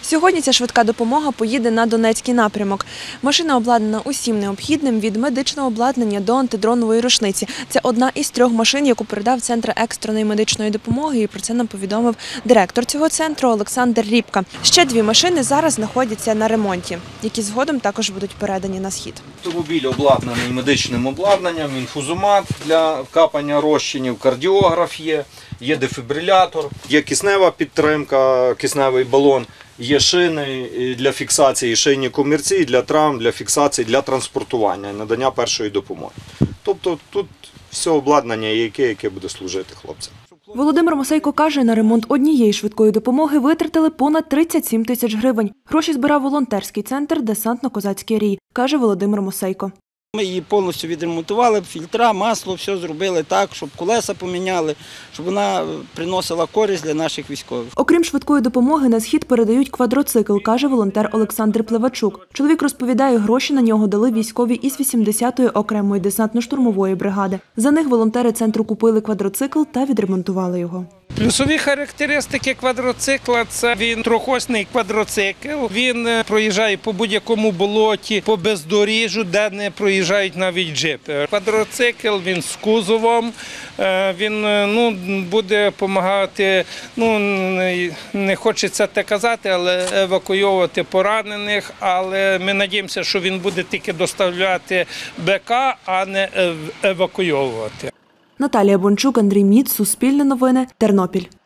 Сьогодні ця швидка допомога поїде на Донецький напрямок. Машина обладнана усім необхідним – від медичного обладнання до антидронової рушниці. Це одна із 3 машин, яку передав Центр екстреної медичної допомоги, і про це нам повідомив директор цього центру Олександр Ріпка. Ще 2 машини зараз знаходяться на ремонті, які згодом також будуть передані на схід. Автомобіль обладнаний медичним обладнанням, інфузомат для капання розчинів, кардіограф є дефібрилятор, є киснева підтримка, кисневий балон, є шини для фіксації, шийні комірці для травм, для фіксації, для транспортування і надання першої допомоги. Тобто тут все обладнання, яке буде служити хлопцям. Володимир Мосейко каже, на ремонт однієї швидкої допомоги витратили понад 37 тисяч гривень. Гроші збирав волонтерський центр «Десантно-козацький рій», каже Володимир Мосейко. Ми її повністю відремонтували, фільтра, масло, все зробили так, щоб колеса поміняли, щоб вона приносила користь для наших військових. Окрім швидкої допомоги, на схід передають квадроцикл, каже волонтер Олександр Плевачук. Чоловік розповідає, гроші на нього дали військові із 80-ї окремої десантно-штурмової бригади. За них волонтери центру купили квадроцикл та відремонтували його. Плюсові характеристики квадроцикла – це він трьохосний квадроцикл. Він проїжджає по будь-якому болоті, по бездоріжжю, де не проїжджають навіть джипи. Квадроцикл, він з кузовом, він буде допомагати, не хочеться те казати, але евакуювати поранених. Але ми сподіваємося, що він буде тільки доставляти БК, а не евакуювати. Наталія Бончук, Андрій Міц, Суспільне новини, Тернопіль.